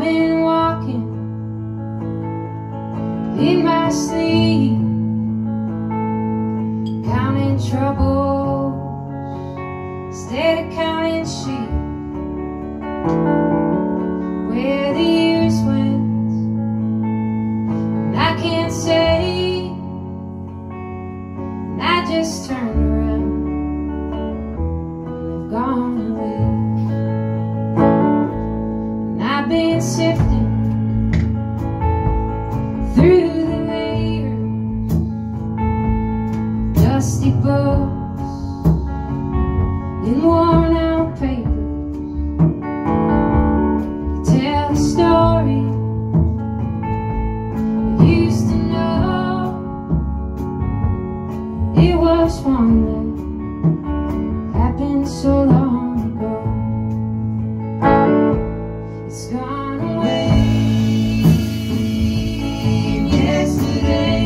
been walking in my sleep, counting troubles instead of counting sheep. Where the years went, and I can't say, and I just turned around and they've gone away. And I've been sifting through the layers, dusty books and worn out paper. They tell a story I used to know. It was one that happened so long ago. It's gone away yesterday,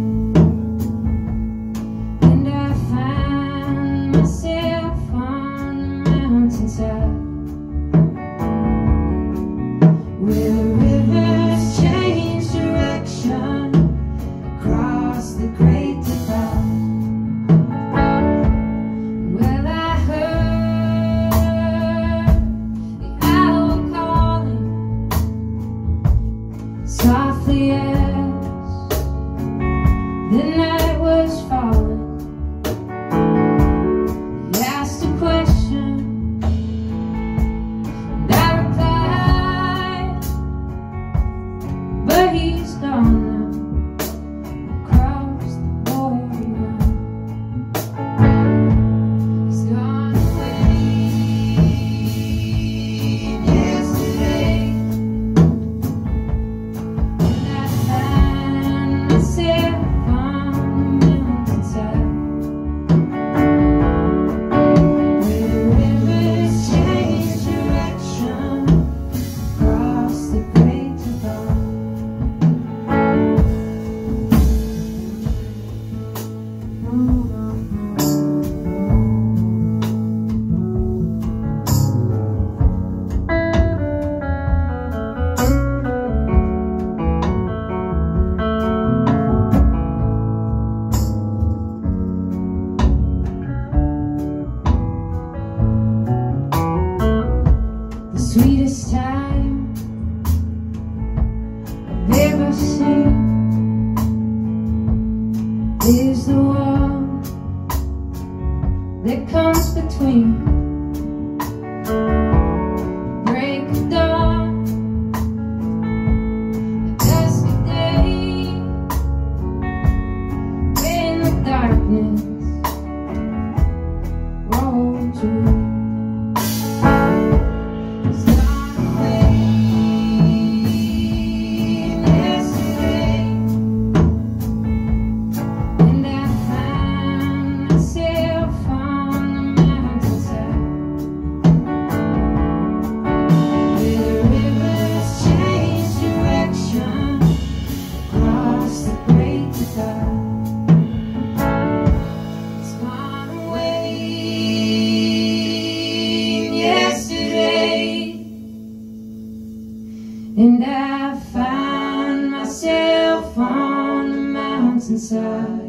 and I find myself on the mountainside, where the rivers change direction across the great divide. Well, I heard the owl calling softly as the night was falling. He asked a question, and I replied, but he's gone now, across the border now. He's gone away yesterday, and I find myself on the mountainside, where the rivers change direction across the great divide. The sweetest time I've ever seen is the one that comes between break of dawn, a dusky day, when the darkness rolls away. It's gone away yesterday, and I find myself on the mountainside, where the rivers change direction across the great divide. It's gone away yesterday, and I find myself on the mountainside.